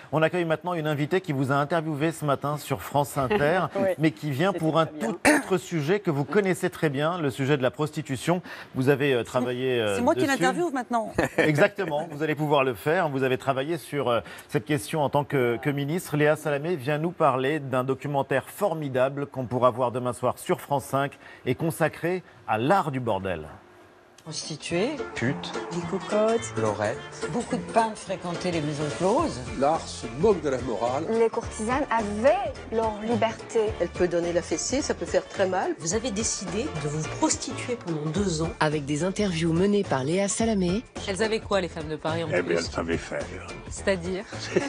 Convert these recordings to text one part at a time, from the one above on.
On accueille maintenant une invitée qui vous a interviewé ce matin sur France Inter, Oui, mais qui vient pour un tout autre sujet que vous connaissez très bien, le sujet de la prostitution. Vous avez travaillé C'est moi qui dessus. l'interviewe maintenant. Exactement, vous allez pouvoir le faire. Vous avez travaillé sur cette question en tant que ministre. Léa Salamé vient nous parler d'un documentaire formidable qu'on pourra voir demain soir sur France 5 et consacré à l'art du bordel. Prostituées, Pute, des cocottes, lorette, beaucoup de peintres fréquentaient les maisons closes. L'art se moque de la morale. Les courtisanes avaient leur liberté. Elle peut donner la fessée, ça peut faire très mal. Vous avez décidé de vous prostituer pendant 2 ans. Avec des interviews menées par Léa Salamé. Elles avaient quoi, les femmes de Paris, en plus? Elle savait faire. C'est-à-dire?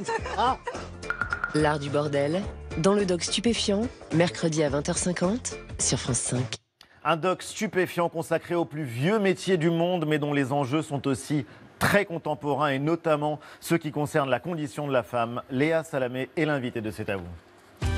L'art du bordel, dans le doc Stupéfiant, mercredi à 20h50 sur France 5. Un doc stupéfiant consacré aux plus vieux métiers du monde, mais dont les enjeux sont aussi très contemporains, et notamment ceux qui concernent la condition de la femme. Léa Salamé est l'invitée de C'est à vous.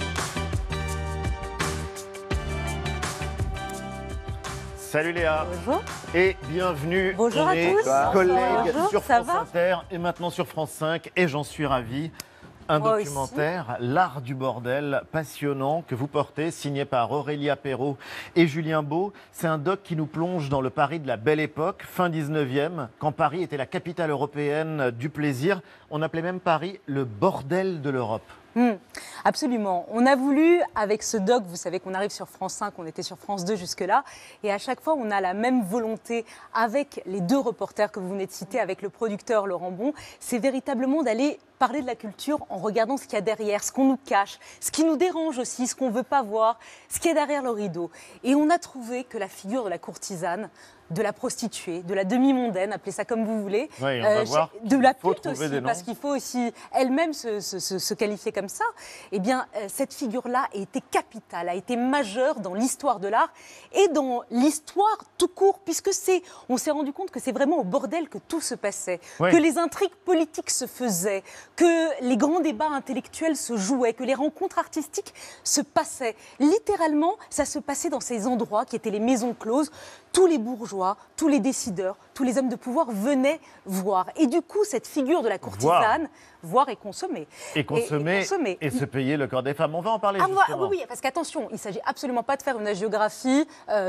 Salut Léa. Bonjour. Et bienvenue. Bonjour On à est tous. collègues Bonjour, sur ça France va Inter et maintenant sur France 5, et j'en suis ravi. Un Moi documentaire, L'art du bordel, passionnant, que vous portez, signé par Aurélia Perrault et Julien Beau. C'est un doc qui nous plonge dans le Paris de la Belle Époque, fin 19e, quand Paris était la capitale européenne du plaisir. On appelait même Paris le bordel de l'Europe. Absolument. On a voulu, avec ce doc, vous savez qu'on arrive sur France 5, on était sur France 2 jusque-là, et à chaque fois, on a la même volonté avec les deux reporters que vous venez de citer, avec le producteur Laurent Bon, c'est véritablement d'aller parler de la culture en regardant ce qu'il y a derrière, ce qu'on nous cache, ce qui nous dérange aussi, ce qu'on ne veut pas voir, ce qu'il y a derrière le rideau. Et on a trouvé que la figure de la courtisane, de la prostituée, de la demi-mondaine, appelez ça comme vous voulez, Oui, on va voir de la faut pute trouver aussi, des noms. parce qu'il faut aussi elle-même se qualifier comme ça. Eh bien, cette figure-là a été capitale, a été majeure dans l'histoire de l'art et dans l'histoire tout court, puisque on s'est rendu compte que c'est vraiment au bordel que tout se passait, Oui. que les intrigues politiques se faisaient, que les grands débats intellectuels se jouaient, que les rencontres artistiques se passaient. Littéralement, ça se passait dans ces endroits qui étaient les maisons closes. Tous les bourgeois, tous les décideurs, tous les hommes de pouvoir venaient voir. Et du coup, cette figure de la courtisane, voir et consommer. Et consommer, et se payer le corps des femmes. On va en parler justement. Oui, parce qu'attention, il ne s'agit absolument pas de faire une hagiographie.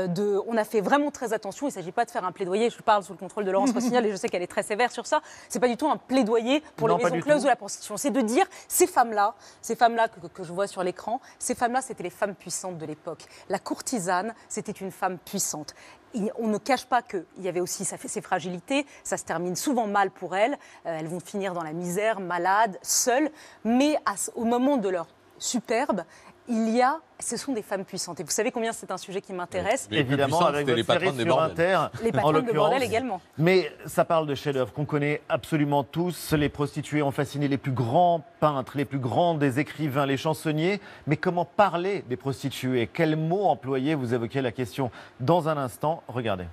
On a fait vraiment très attention. Il ne s'agit pas de faire un plaidoyer. Je parle sous le contrôle de Laurence Rossignol et je sais qu'elle est très sévère sur ça. Ce n'est pas du tout un plaidoyer pour Non, les pas maisons du closes tout. ou la prostitution. C'est de dire, ces femmes-là que je vois sur l'écran, ces femmes-là, c'était les femmes puissantes de l'époque. La courtisane, c'était une femme puissante. On ne cache pas qu'il y avait aussi ses fragilités, ça se termine souvent mal pour elles, elles vont finir dans la misère, malades, seules, mais au moment de leur superbe, ce sont des femmes puissantes. Et vous savez combien c'est un sujet qui m'intéresse. Les plus Évidemment, puissantes, avec c'était votre les série patronnes des sur bordels. Inter, Les en patronnes de l'occurrence. bordel également. Mais ça parle de chefs-d'œuvre qu'on connaît absolument tous. Les prostituées ont fasciné les plus grands peintres, les plus grands des écrivains, les chansonniers. Mais comment parler des prostituées? Quels mots employer? Vous évoquez la question dans un instant. Regardez.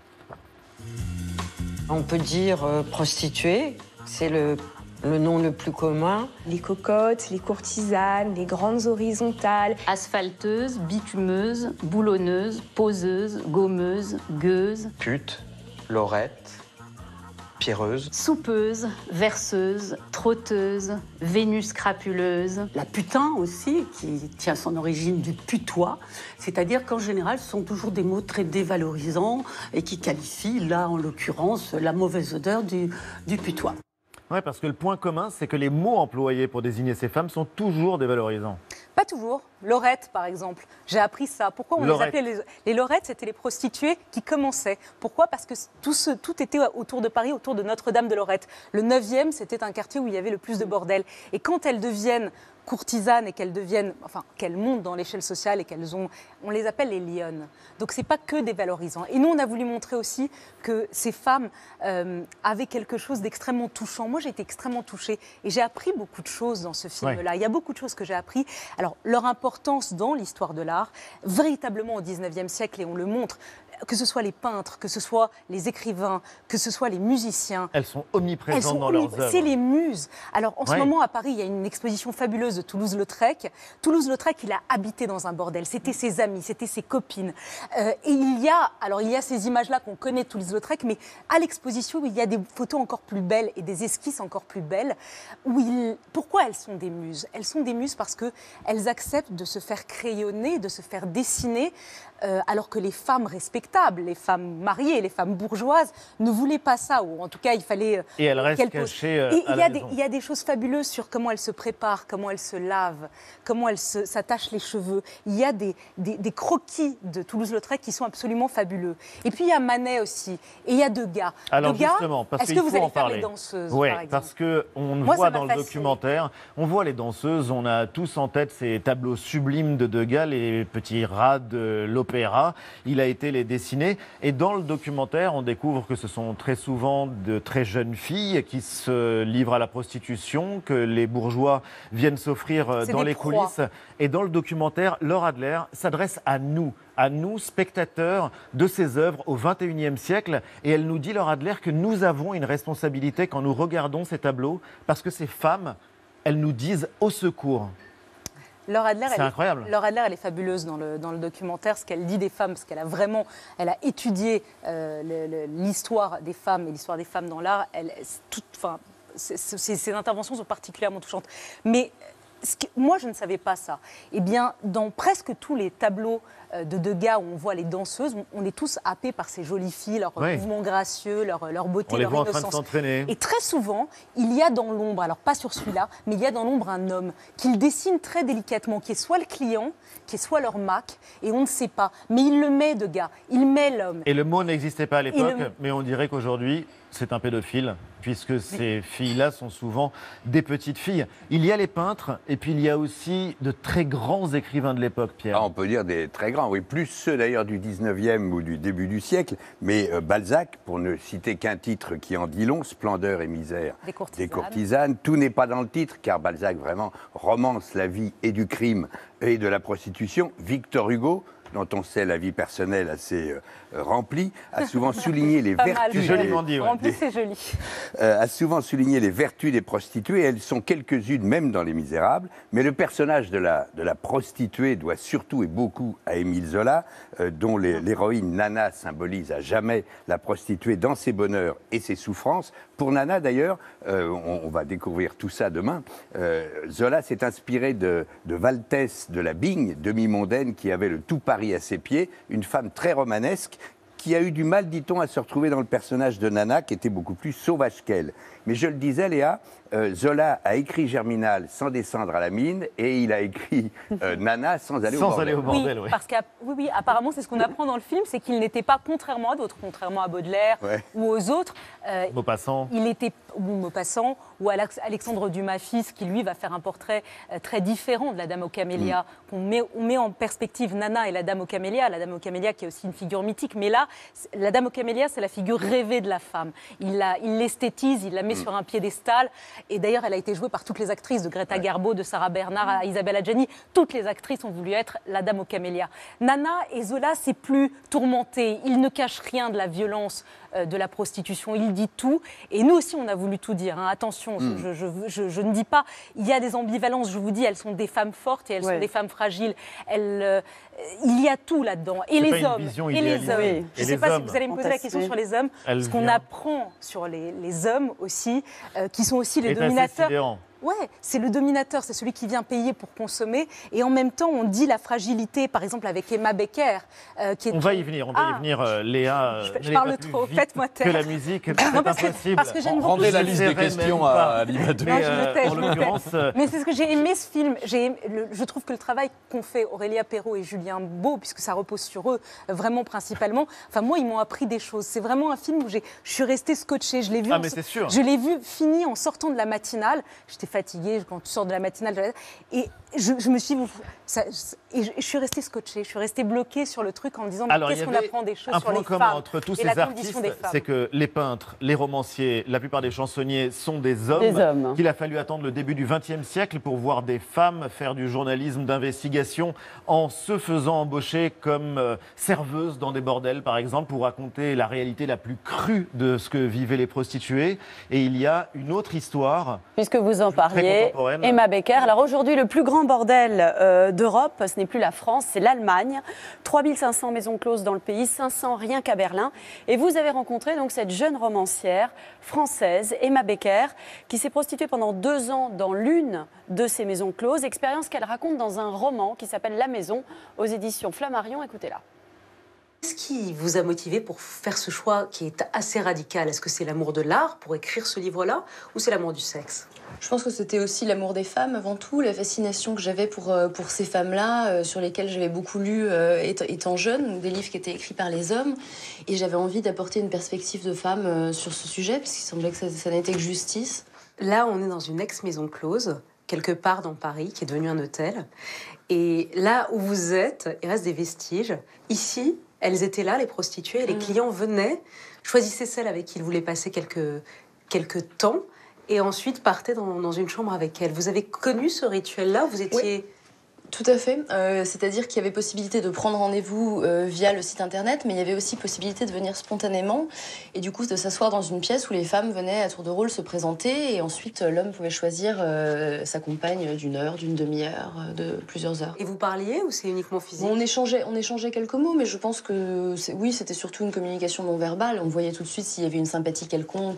On peut dire prostituée, c'est le nom le plus commun. Les cocottes, les courtisanes, les grandes horizontales. Asphalteuse, bitumeuse, boulonneuse, poseuse, gommeuse, gueuse, pute, lorette, pierreuse, soupeuse, verseuse, trotteuse, Vénus crapuleuse. La putain aussi, qui tient son origine du putois, c'est-à-dire qu'en général, ce sont toujours des mots très dévalorisants et qui qualifient, là en l'occurrence, la mauvaise odeur du putois. Oui, parce que le point commun, c'est que les mots employés pour désigner ces femmes sont toujours dévalorisants. Pas toujours. Lorette, par exemple. J'ai appris ça. Pourquoi on Lorette. les appelait les Lorettes? C'était les prostituées qui commençaient. Pourquoi? Parce que tout était autour de Paris, autour de Notre-Dame de Lorette. Le 9e, c'était un quartier où il y avait le plus de bordel. Et quand elles deviennent courtisanes et qu'elles montent dans l'échelle sociale et on les appelle les lionnes. Donc c'est pas que des valorisants. Et nous, on a voulu montrer aussi que ces femmes avaient quelque chose d'extrêmement touchant. Moi, j'ai été extrêmement touchée et j'ai appris beaucoup de choses dans ce film-là. Ouais. Il y a beaucoup de choses que j'ai appris. Alors, leur importance dans l'histoire de l'art, véritablement au 19e siècle, et on le montre, que ce soit les peintres, que ce soit les écrivains, que ce soit les musiciens. Elles sont omniprésentes dans leurs œuvres. C'est les muses. Alors en ce Ouais. moment à Paris, il y a une exposition fabuleuse de Toulouse-Lautrec. Toulouse-Lautrec, il a habité dans un bordel. C'était ses amis, c'était ses copines. Et il y a ces images-là qu'on connaît de Toulouse-Lautrec, mais à l'exposition, il y a des photos encore plus belles et des esquisses encore plus belles. Pourquoi elles sont des muses? Elles sont des muses parce qu'elles acceptent de se faire crayonner, de se faire dessiner, alors que les femmes respectables, les femmes mariées, les femmes bourgeoises ne voulaient pas ça, ou en tout cas il fallait Et elles restent qu'elles posent. cachées Et à la maison. il y a des choses fabuleuses sur comment elles se préparent, comment elles se lavent, comment elles s'attachent les cheveux. Il y a des croquis de Toulouse-Lautrec qui sont absolument fabuleux. Et puis il y a Manet aussi, et il y a Degas. Alors Degas, justement, parce est-ce qu'il que vous faut allez en faire parler. les danseuses, Oui, par exemple? parce qu'on Moi, voit ça dans m'a le fasciné. documentaire, on voit les danseuses, on a tous en tête ces tableaux sublimes de Degas, les petits rats de l'opéra. Il a été les dessiner. Et dans le documentaire, on découvre que ce sont très souvent de très jeunes filles qui se livrent à la prostitution, que les bourgeois viennent s'offrir C'est dans des les proies. coulisses. Et dans le documentaire, Laure Adler s'adresse à nous, spectateurs de ces œuvres au XXIe siècle. Et elle nous dit, Laure Adler, que nous avons une responsabilité quand nous regardons ces tableaux, parce que ces femmes, elles nous disent au secours. Laure Adler, C'est incroyable. Laure Adler, elle est fabuleuse dans le documentaire, ce qu'elle dit des femmes, parce qu'elle a étudié l'histoire des femmes et l'histoire des femmes dans l'art. Ses interventions sont particulièrement touchantes. Mais moi, je ne savais pas ça. Eh bien, dans presque tous les tableaux de Degas où on voit les danseuses, on est tous happés par ces jolies filles, leurs Oui. mouvements gracieux, leur beauté, On les leur voit en train de innocence. s'entraîner. Et très souvent, il y a dans l'ombre, alors pas sur celui-là, mais il y a dans l'ombre un homme qu'il dessine très délicatement, qui est soit le client, qui est soit leur Mac, et on ne sait pas. Mais il le met, Degas, il met l'homme. Et le mot n'existait pas à l'époque, le- mais on dirait qu'aujourd'hui, c'est un pédophile, puisque ces filles-là sont souvent des petites filles. Il y a les peintres, et puis il y a aussi de très grands écrivains de l'époque, Pierre. Ah, on peut dire des très grands, oui, plus ceux d'ailleurs du 19e ou du début du siècle, mais Balzac, pour ne citer qu'un titre qui en dit long, Splendeur et misère Des courtisanes. Tout n'est pas dans le titre, car Balzac vraiment romance la vie et du crime et de la prostitution. Victor Hugo, dont on sait la vie personnelle assez remplie, a souvent souligné les Pas mal, vertus. joliment dit, ouais. En plus, c'est joli. A souvent souligné les vertus des prostituées. Elles sont quelques-unes, même dans Les Misérables. Mais le personnage de la prostituée doit surtout et beaucoup à Émile Zola, dont l'héroïne Nana symbolise à jamais la prostituée dans ses bonheurs et ses souffrances. Pour Nana, d'ailleurs, on va découvrir tout ça demain, Zola s'est inspiré de Valtès de la Bigne, demi-mondaine, qui avait le tout Paris à ses pieds, une femme très romanesque, qui a eu du mal, dit-on, à se retrouver dans le personnage de Nana, qui était beaucoup plus sauvage qu'elle. Mais je le disais, Léa, Zola a écrit Germinal sans descendre à la mine, et il a écrit Nana sans aller au bordel. Aller au bordel, oui. Parce qu'apparemment, c'est ce qu'on apprend dans le film, c'est qu'il n'était pas, contrairement à d'autres, contrairement à Baudelaire Ouais. ou aux autres, Maupassant. il était, ou Maupassant, ou Alexandre Dumas fils, qui lui va faire un portrait très différent de la Dame aux Camélias. On met en perspective Nana et la Dame aux Camélias qui est aussi une figure mythique. Mais là, la Dame aux Camélias, c'est la figure rêvée de la femme. Il l'esthétise, il la met sur un piédestal. Et d'ailleurs, elle a été jouée par toutes les actrices, de Greta Garbo, de Sarah Bernard à Isabelle Adjani. Toutes les actrices ont voulu être la Dame aux Camélias. Nana et Zola, c'est plus tourmenté. Il ne cache rien de la violence de la prostitution. Il dit tout. Et nous aussi, on a voulu tout dire. Hein. Attention, je ne dis pas. Il y a des ambivalences, je vous dis, elles sont des femmes fortes et elles sont des femmes fragiles. Il y a tout là-dedans. Et C'est les pas une hommes. vision Et les idéalisée. hommes. Et Je ne sais les pas si hommes. vous allez me poser la question sur les hommes. Elle Ce qu'on vient. apprend sur les hommes aussi, qui sont aussi les est assez dominateurs. sidérant. Ouais, c'est le dominateur, c'est celui qui vient payer pour consommer. Et en même temps, on dit la fragilité, par exemple avec Emma Becker, qui est... On va y venir, Léa. Je n'allez parle pas plus trop, vite faites-moi taire. Que la musique, c'est parce impossible. que j'aime beaucoup. Rendez la Je liste des n'essaierai questions même pas. à Lima de... Non, je me tais, en je me tais. l'occurrence, Mais c'est ce que j'ai aimé ce film. Je trouve que le travail qu'ont fait Aurélia Perrault et Julien Beau, puisque ça repose sur eux, vraiment principalement, enfin moi, ils m'ont appris des choses. C'est vraiment un film où je suis restée scotchée. Je l'ai vu, Ah, mais c'est sûr. je l'ai vu fini en sortant de la matinale. J'étais fatiguée, quand tu sors de la matinale. Et je me suis dit, je suis restée scotchée, je suis restée bloquée sur le truc en me disant, mais qu'est-ce qu'on apprend des choses sur les femmes entre tous ces artistes, c'est que les peintres, les romanciers, la plupart des chansonniers sont des hommes. Qu'il a fallu attendre le début du XXe siècle pour voir des femmes faire du journalisme d'investigation en se faisant embaucher comme serveuses dans des bordels, par exemple, pour raconter la réalité la plus crue de ce que vivaient les prostituées. Et il y a une autre histoire. Puisque vous en parliez, Emma Becker. Alors aujourd'hui, le plus grand bordel d'Europe, ce n'est plus la France, c'est l'Allemagne. 3500 maisons closes dans le pays, 500 rien qu'à Berlin. Et vous avez rencontré donc cette jeune romancière française, Emma Becker, qui s'est prostituée pendant 2 ans dans l'une de ces maisons closes. Expérience qu'elle raconte dans un roman qui s'appelle La Maison, aux éditions Flammarion. Écoutez-la. Qu'est-ce qui vous a motivé pour faire ce choix qui est assez radical? Est-ce que c'est l'amour de l'art pour écrire ce livre-là ou c'est l'amour du sexe? Je pense que c'était aussi l'amour des femmes avant tout, la fascination que j'avais pour ces femmes-là, sur lesquelles j'avais beaucoup lu étant jeune, des livres qui étaient écrits par les hommes. Et j'avais envie d'apporter une perspective de femme sur ce sujet, puisqu'il semblait que ça n'était que justice. Là, on est dans une ex-maison close, quelque part dans Paris, qui est devenue un hôtel. Et là où vous êtes, il reste des vestiges. Ici, elles étaient là, les prostituées, et les clients venaient, choisissaient celles avec qui ils voulaient passer quelques temps, et ensuite partaient dans une chambre avec elles. Vous avez connu ce rituel-là? Vous étiez... Oui. Tout à fait. C'est-à-dire qu'il y avait possibilité de prendre rendez-vous via le site internet, mais il y avait aussi possibilité de venir spontanément et du coup de s'asseoir dans une pièce où les femmes venaient à tour de rôle se présenter et ensuite l'homme pouvait choisir sa compagne d'une heure, d'une demi-heure, de plusieurs heures. Et vous parliez ou c'est uniquement physique? Bon, on échangeait quelques mots, mais je pense que oui, c'était surtout une communication non verbale. On voyait tout de suite s'il y avait une sympathie quelconque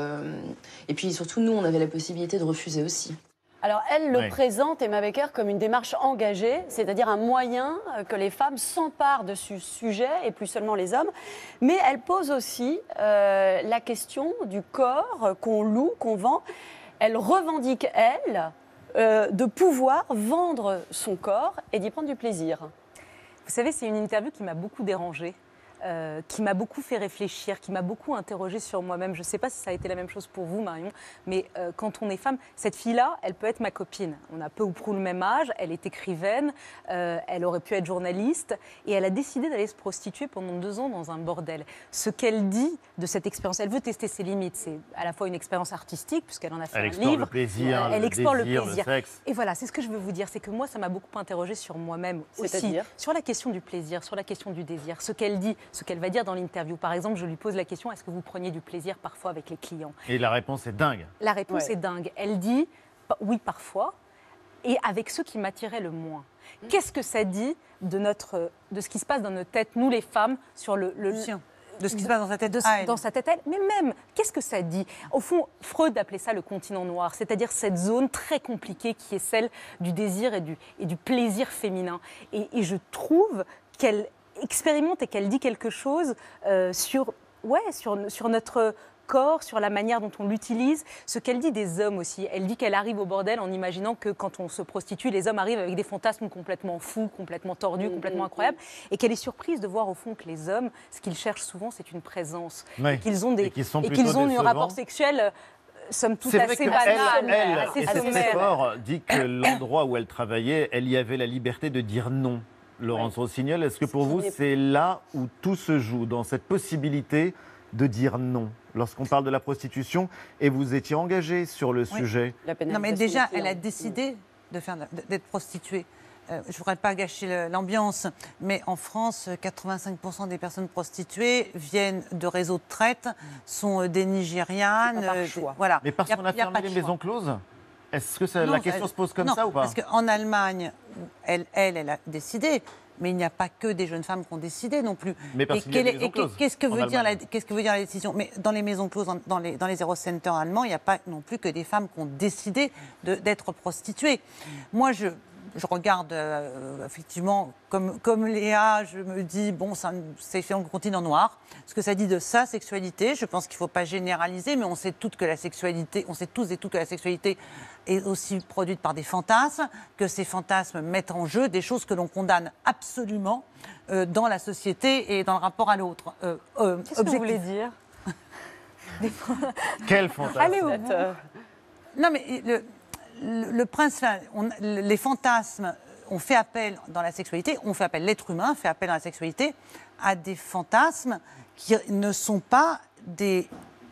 et puis surtout nous, on avait la possibilité de refuser aussi. Alors, elle le présente, Emma Becker, comme une démarche engagée, c'est-à-dire un moyen que les femmes s'emparent de ce sujet, et plus seulement les hommes. Mais elle pose aussi la question du corps qu'on loue, qu'on vend. Elle revendique, elle, de pouvoir vendre son corps et d'y prendre du plaisir. Vous savez, c'est une interview qui m'a beaucoup dérangée. Qui m'a beaucoup fait réfléchir, qui m'a beaucoup interrogée sur moi-même. Je ne sais pas si ça a été la même chose pour vous, Marion, mais quand on est femme, cette fille-là, elle peut être ma copine. On a peu ou prou le même âge, elle est écrivaine, elle aurait pu être journaliste, et elle a décidé d'aller se prostituer pendant 2 ans dans un bordel. Ce qu'elle dit de cette expérience, elle veut tester ses limites. C'est à la fois une expérience artistique, puisqu'elle en a fait un livre. Le plaisir, elle explore le plaisir. Le sexe. Et voilà, c'est ce que je veux vous dire, c'est que moi, ça m'a beaucoup interrogée sur moi-même aussi, sur la question du plaisir, sur la question du désir, ce qu'elle dit, ce qu'elle va dire dans l'interview. Par exemple, je lui pose la question, est-ce que vous preniez du plaisir parfois avec les clients? Et la réponse est dingue. La réponse est dingue. Elle dit, oui, parfois, et avec ceux qui m'attiraient le moins. Qu'est-ce que ça dit de ce qui se passe dans notre tête, nous les femmes, sur le de ce qui se passe dans sa tête dans sa tête, elle. Mais même, qu'est-ce que ça dit? Au fond, Freud appelait ça le continent noir, c'est-à-dire cette zone très compliquée qui est celle du désir et du plaisir féminin. Et je trouve qu'elle expérimente et qu'elle dit quelque chose sur notre corps, sur la manière dont on l'utilise, ce qu'elle dit des hommes aussi. Elle dit qu'elle arrive au bordel en imaginant que quand on se prostitue, les hommes arrivent avec des fantasmes complètement fous, complètement tordus, complètement incroyables, et qu'elle est surprise de voir au fond que les hommes, ce qu'ils cherchent souvent, c'est une présence. Et qu'ils ont un rapport sexuel somme toute assez banal, assez sommaire. Fort dit que l'endroit où elle travaillait, elle y avait la liberté de dire non. Laurence Rossignol, est-ce que pour vous, c'est là où tout se joue, dans cette possibilité de dire non, lorsqu'on parle de la prostitution, et vous étiez engagé sur le sujet? Non, mais déjà, elle a décidé d'être prostituée. Je ne voudrais pas gâcher l'ambiance, mais en France, 85% des personnes prostituées viennent de réseaux de traite, sont des Nigérianes. Voilà. Mais parce qu'on a fermé les maisons closes? Est-ce que la question se pose comme ça ou pas? Parce qu'en Allemagne, elle a décidé, mais il n'y a pas que des jeunes femmes qui ont décidé non plus. Mais parce qu'il y a des maisons closes. Qu'est-ce que veut dire la décision? Mais dans les maisons closes, dans les Eurocenters allemands, il n'y a pas non plus que des femmes qui ont décidé d'être prostituées. Moi, je regarde effectivement, comme Léa, je me dis, bon, c'est fait en continent noir. Ce que ça dit de sa sexualité, je pense qu'il ne faut pas généraliser, mais on sait tous et toutes que la sexualité est aussi produite par des fantasmes, que ces fantasmes mettent en jeu des choses que l'on condamne absolument dans la société et dans le rapport à l'autre. Qu'est-ce que vous voulez dire? Quel fantasme? Allez au bout. Non, mais le principe, les fantasmes, on fait appel dans la sexualité, on fait appel, l'être humain fait appel dans la sexualité à des fantasmes qui ne sont pas des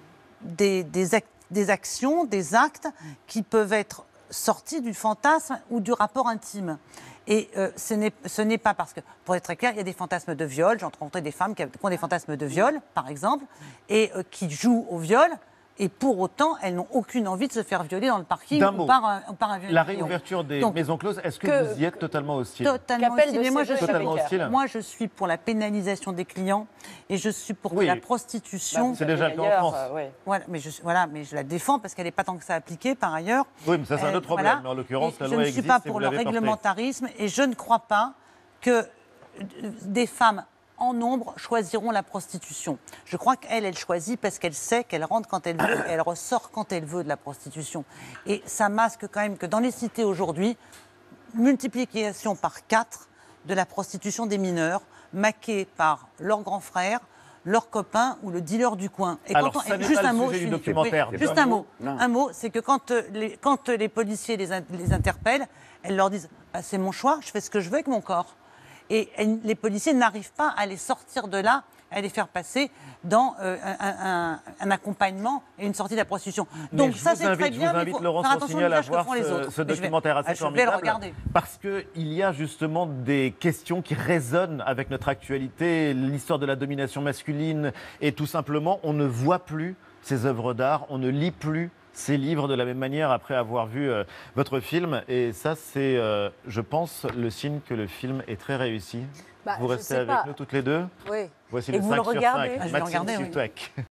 actions, des actes qui peuvent être sortis du fantasme ou du rapport intime. Et ce n'est pas parce que, pour être très clair, il y a des fantasmes de viol. J'ai rencontré des femmes qui ont des fantasmes de viol, par exemple, et qui jouent au viol. Et pour autant, elles n'ont aucune envie de se faire violer dans le parking ou par un violeur. La réouverture des maisons closes, est-ce que vous y êtes totalement hostile? Totalement hostile. Mais moi, je suis pour la pénalisation des clients et je suis pour que la prostitution... c'est déjà le cas en France. Voilà, mais je la défends parce qu'elle n'est pas tant que ça appliquée par ailleurs. Oui, mais ça, c'est un autre problème. Mais en l'occurrence, la loi existe. Je ne suis pas pour le réglementarisme et je ne crois pas que des femmes en nombre choisiront la prostitution. Je crois qu'elle choisit parce qu'elle sait qu'elle rentre quand elle veut et elle ressort quand elle veut de la prostitution. Et ça masque quand même que dans les cités aujourd'hui, multiplication par 4 de la prostitution des mineurs, maquée par leurs grands frères, leurs copains ou le dealer du coin. Et alors, ça n'est pas le sujet du documentaire. Oui, juste un mot. Un mot, c'est que quand les policiers les interpellent, elles leur disent « c'est mon choix, je fais ce que je veux avec mon corps ». Et les policiers n'arrivent pas à les sortir de là, à les faire passer dans un accompagnement et une sortie de la prostitution. Donc ça, c'est très bien. Je vous invite, Laurence Rossignol, à voir ce documentaire assez formidable. Je vais le regarder. Parce qu'il y a justement des questions qui résonnent avec notre actualité, l'histoire de la domination masculine, et tout simplement, on ne voit plus ces œuvres d'art, on ne lit plus ces livres de la même manière après avoir vu votre film. Et ça, c'est, je pense, le signe que le film est très réussi. Vous restez avec nous toutes les deux. Oui. Voici et le vous 5 le sur regardez. 5. Maxime Siltwek.